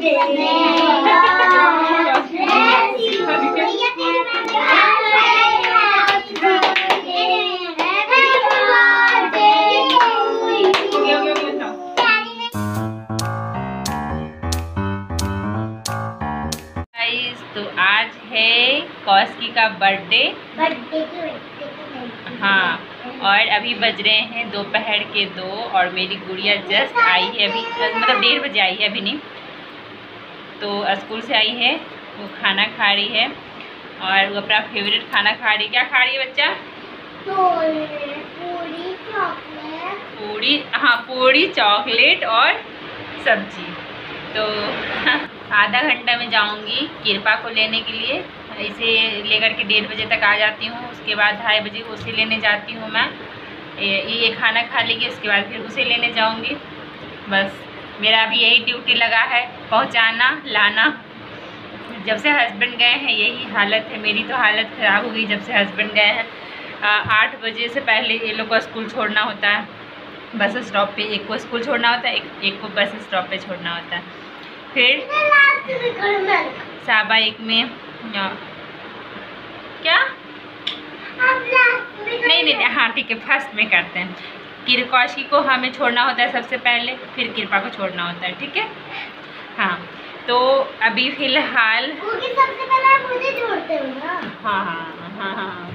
तो आज है कौशिकी का बर्थडे। हाँ, और अभी बज रहे हैं दोपहर के 2 और मेरी गुड़िया जस्ट आई है अभी, मतलब 1:30 बजे आई है, अभी नहीं। तो स्कूल से आई है, वो खाना खा रही है और वो अपना फेवरेट खाना खा रही है। क्या खा रही है बच्चा? पूरी चॉकलेट। पूरी, हाँ पूरी चॉकलेट और सब्जी। तो आधा घंटा में जाऊंगी कृपा को लेने के लिए, इसे लेकर के 1:30 बजे तक आ जाती हूँ। उसके बाद 2:30 बजे उसे लेने जाती हूँ मैं। ये खाना खा लेगी, उसके बाद फिर उसे लेने जाऊंगी। बस मेरा अभी यही ड्यूटी लगा है, पहुँचाना लाना। जब से हस्बैंड गए हैं यही हालत है मेरी, तो हालत ख़राब हो गई जब से हस्बैंड गए हैं। 8 बजे से पहले ये लोग को स्कूल छोड़ना होता है बस स्टॉप पे। एक को स्कूल छोड़ना होता है, एक को बस स्टॉप पे छोड़ना होता है। फिर 1:15 में क्या नहीं, हाँ ठीक है, फर्स्ट में करते हैं। कौशिकी को हमें छोड़ना होता है सबसे पहले, फिर कृपा को छोड़ना होता है, ठीक है। हाँ, तो अभी फ़िलहाल सबसे पहले मुझे छोड़ते हो ना। हाँ।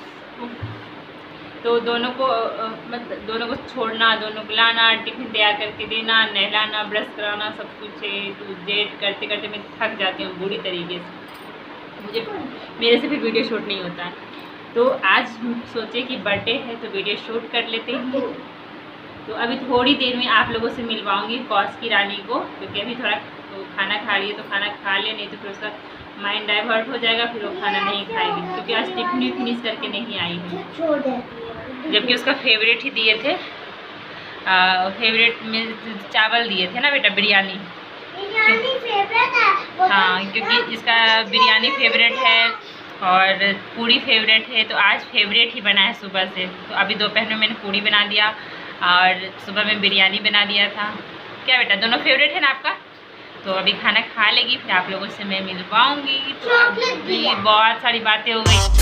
तो दोनों को मतलब दोनों को छोड़ना, दोनों को लाना, टिफिन तैयार करके देना, नहलाना, ब्रश कराना, सब कुछ है। तो जेट करते करते मैं थक जाती हूँ बुरी तरीके से। मेरे से फिर वीडियो शूट नहीं होता है। तो आज सोचे कि बर्थडे है तो वीडियो शूट कर लेते हैं। तो अभी थोड़ी देर में आप लोगों से मिलवाऊंगी कौशिकी रानी को, क्योंकि अभी थोड़ा तो खाना खा रही है, तो खाना खा ले, नहीं तो फिर उसका माइंड डाइवर्ट हो जाएगा, फिर वो खाना नहीं खाएगी, क्योंकि आज टिफिन फिनिश करके नहीं आई है। जबकि उसका फेवरेट ही दिए थे, फेवरेट में चावल दिए थे ना बेटा, बिरयानी फेवरेट है। हाँ, क्योंकि इसका बिरयानी फेवरेट है और पूरी फेवरेट है, तो आज फेवरेट ही बना है सुबह से। तो अभी दोपहर में मैंने पूरी बना दिया और सुबह में बिरयानी बना दिया था। क्या बेटा, दोनों फेवरेट है ना आपका? तो अभी खाना खा लेगी, फिर आप लोगों से मैं मिल पाऊँगी। तो अभी बहुत सारी बातें हो गई।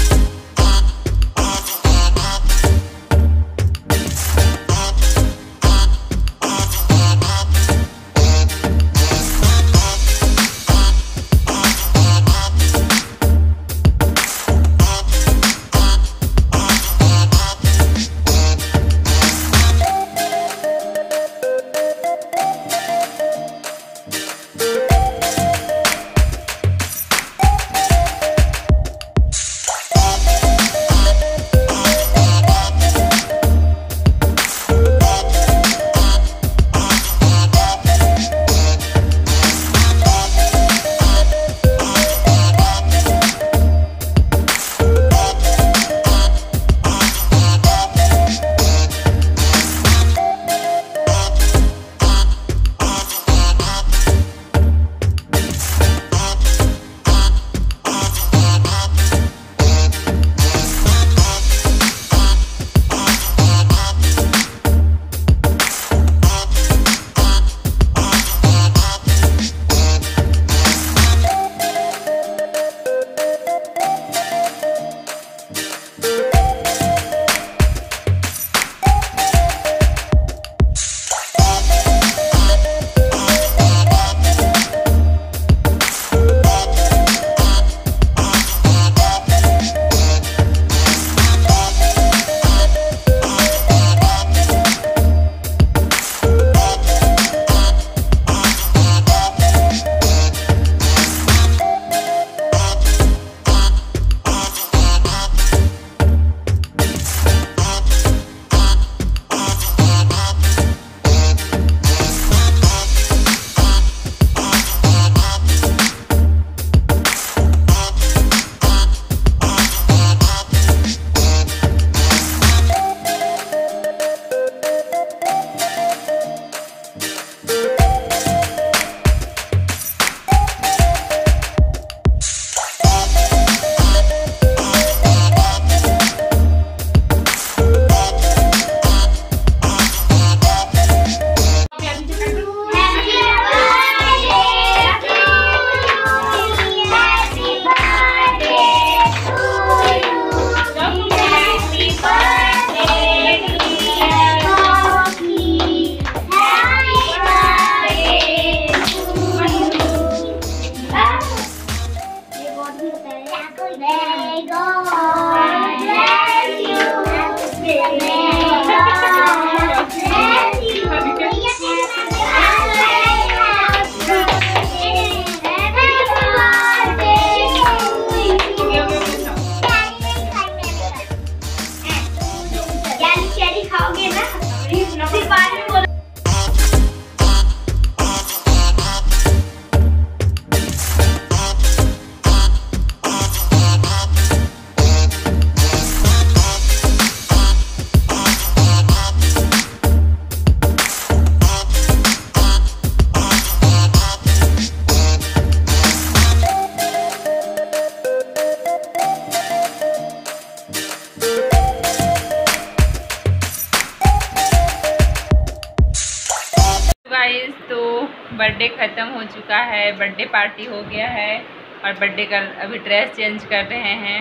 बर्थडे ख़त्म हो चुका है, बर्थडे पार्टी हो गया है और बर्थडे का अभी ड्रेस चेंज कर रहे हैं।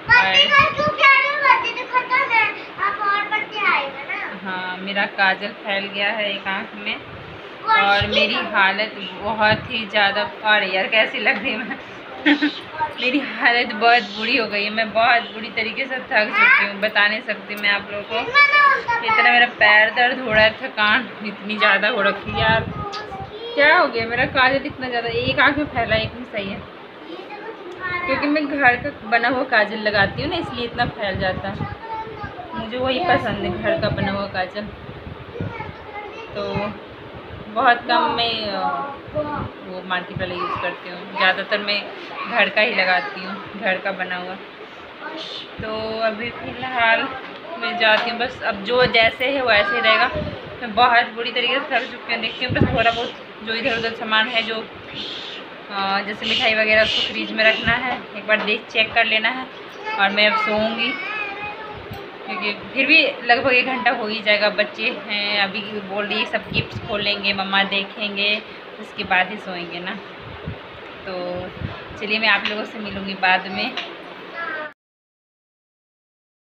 हाँ, मेरा काजल फैल गया है एक आँख में और मेरी हालत बहुत ही ज़्यादा, और यार कैसी लग रही है मैं मेरी हालत बहुत बुरी हो गई है। मैं बहुत बुरी तरीके से थक चुकी हूँ, बता नहीं सकती मैं आप लोगों को। इतना मेरा पैर दर्द हो रहा है, थकान इतनी ज़्यादा हो रखी है यार। क्या हो गया, मेरा काजल इतना ज़्यादा एक आँख में फैला, एक में सही है, क्योंकि मैं घर का बना हुआ काजल लगाती हूँ ना, इसलिए इतना फैल जाता है। मुझे वही पसंद है, घर का बना हुआ काजल। तो बहुत कम मैं वो मार्केट वाला यूज़ करती हूँ, ज़्यादातर मैं घर का ही लगाती हूँ, घर का बना हुआ। तो अभी फ़िलहाल मैं जाती हूँ, बस अब जो जैसे है वैसे ही रहेगा। मैं बहुत बुरी तरीके से थक चुकी हूँ। देखती हूँ बस थोड़ा बहुत जो इधर उधर सामान है, जो जैसे मिठाई वगैरह, उसको फ्रिज में रखना है, एक बार चेक कर लेना है और मैं अब सोऊंगी, क्योंकि फिर भी लगभग 1 घंटा हो ही जाएगा। बच्चे हैं अभी, बोल रही सब गिफ्ट्स खोलेंगे, मम्मा देखेंगे, उसके बाद ही सोएंगे ना। तो चलिए मैं आप लोगों से मिलूँगी बाद में।